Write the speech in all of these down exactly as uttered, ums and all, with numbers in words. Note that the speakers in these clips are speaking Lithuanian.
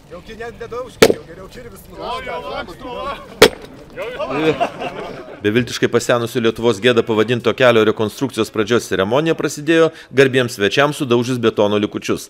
Jau net nedaužkit, jau geriau kirvis nuvažiuoja. Beviltiškai pasenusių Lietuvos gėda pavadinto kelio rekonstrukcijos pradžios ceremonija prasidėjo garbiems svečiams sudaužus betono likučius.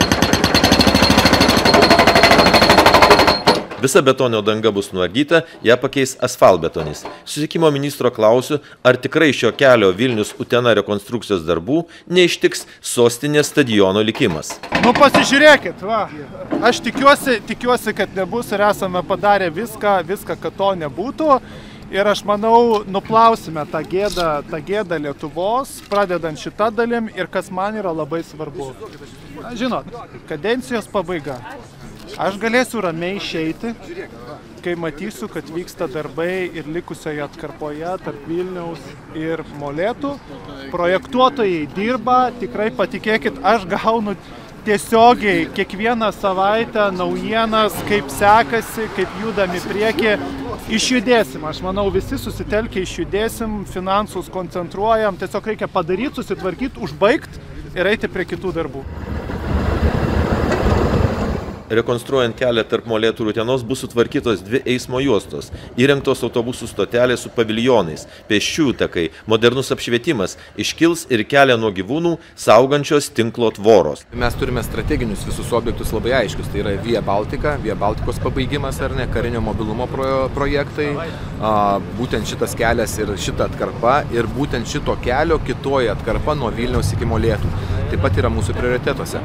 Visa betonio danga bus nuardyta, ją pakeis asfaltbetonis. Susisiekimo ministro klausiu, ar tikrai šio kelio Vilnius-Utena rekonstrukcijos darbų neištiks sostinės stadiono likimas. Nu pasižiūrėkit, va. Aš tikiuosi, tikiuosi, kad nebus ir esame padarę viską, viską, kad to nebūtų. Ir aš manau, nuplausime tą gėdą, tą gėdą Lietuvos, pradedant šitą dalim ir kas man yra labai svarbu. Na, žinot, kadencijos pabaiga. Aš galėsiu ramiai išeiti, kai matysiu, kad vyksta darbai ir likusioje atkarpoje tarp Vilniaus ir Molėtų. Projektuotojai dirba, tikrai patikėkit, aš gaunu tiesiogiai kiekvieną savaitę naujienas, kaip sekasi, kaip judam į priekį. Išjudėsim, aš manau, visi susitelkę išjudėsim, finansus koncentruojam, tiesiog reikia padaryti, susitvarkyti, užbaigti ir eiti prie kitų darbų. Rekonstruojant kelią tarp Molėtų ir Utenos bus sutvarkytos dvi eismo juostos, įrengtos autobusų stotelės su paviljonais, pėsčiųjų takai, modernus apšvietimas, iškils ir kelią nuo gyvūnų saugančios tinklo tvoros. Mes turime strateginius visus objektus labai aiškius, tai yra Via Baltica, Via Baltikos pabaigimas ar ne, karinio mobilumo projektai, būtent šitas kelias ir šita atkarpa ir būtent šito kelio kitoji atkarpa nuo Vilniaus iki Molėtų. Taip pat yra mūsų prioritetuose.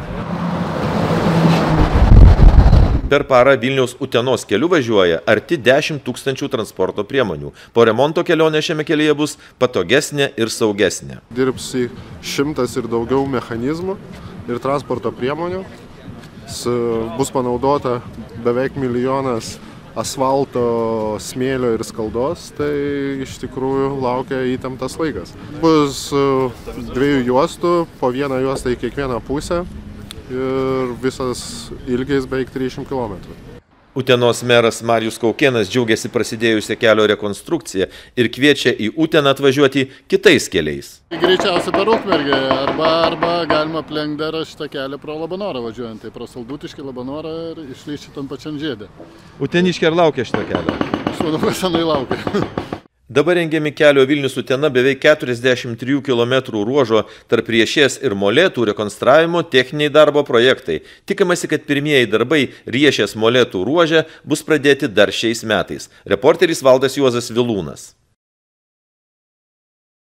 Per parą Vilniaus Utenos keliu važiuoja arti dešimt tūkstančių transporto priemonių. Po remonto kelionė šiame kelyje bus patogesnė ir saugesnė. Dirbs šimtas ir daugiau mechanizmų ir transporto priemonių. Bus panaudota beveik milijonas asfalto, smėlio ir skaldos, tai iš tikrųjų laukia įtemptas laikas. Bus dviejų juostų, po vieną juostą į kiekvieną pusę. Ir visas ilgiais beveik trisdešimt kilometrų. Utenos meras Marijus Kaukėnas džiaugiasi prasidėjusią kelio rekonstrukciją ir kviečia į Uteną atvažiuoti kitais keliais. Greičiausiai per Ukmergę arba, arba galima aplenkti dar šitą kelią pro Labanorą važiuojant, tai pro Saldutiškį, Labanorą ir išlysti tam pačiam žiedė. Uteniškiai ar laukia šitą kelią? Aš manau, kad senai laukia. Dabar rengiami kelio Vilnius-Utena beveik keturiasdešimt trijų kilometrų ruožo tarp Riešės ir Molėtų rekonstravimo techniniai darbo projektai. Tikimasi, kad pirmieji darbai Riešės Molėtų ruože bus pradėti dar šiais metais. Reporteris Valdas Juozas Vilūnas.